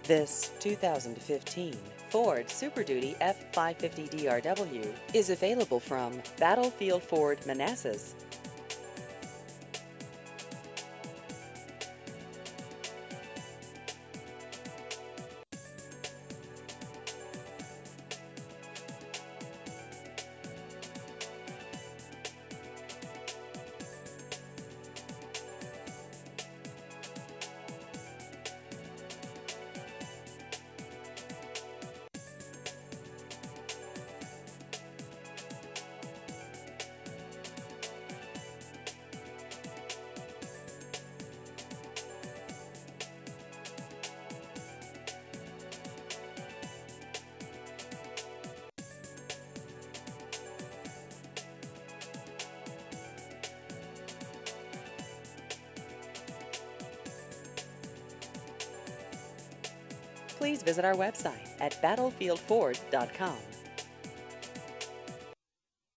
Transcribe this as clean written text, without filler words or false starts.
This 2015 Ford Super Duty F550 DRW is available from Battlefield Ford Manassas. Please visit our website at battlefieldford.com.